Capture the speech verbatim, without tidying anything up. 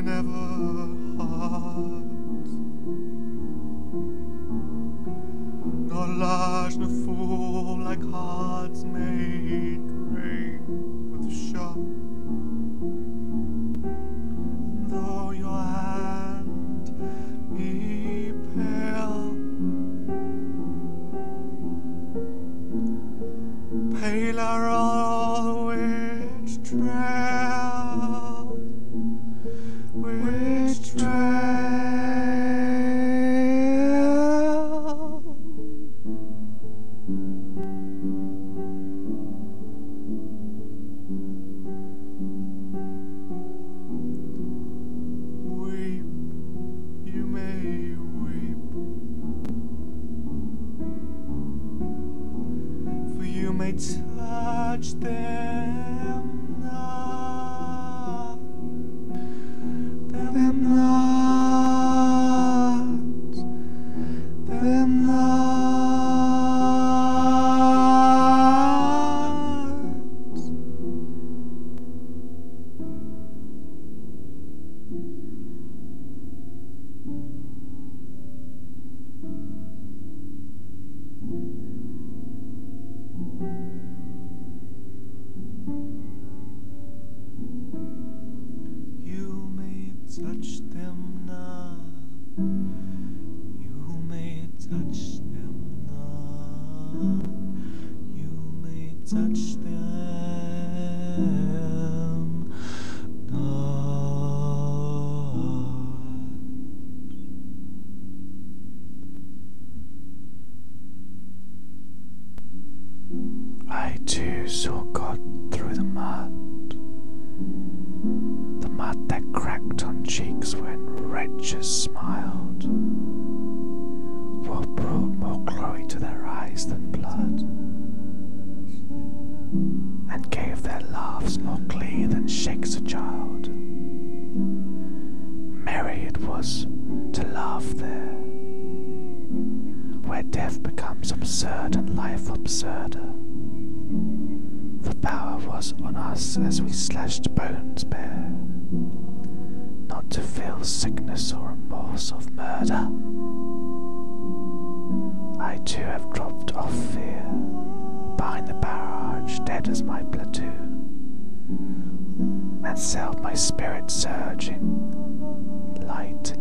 never hard, nor large nor full like hearts made great with shot. Though your hand be pale, paler all which trail, which trail. Weep, you may weep, for you may touch them not, them not, them not. You may touch them not, you may touch them not, you may touch them not. I too saw God through the mud, the mud that cracked on cheeks when wretches smiled, what brought more glory to their eyes than blood, and gave their laughs more glee than shakes a child. Merry it was to laugh there, where death becomes absurd and life absurder. For power was on us as we slashed bones bare, not to feel sickness or remorse of murder. I too have dropped off fear, behind the barrage dead as my platoon, and sailed my spirit surging, light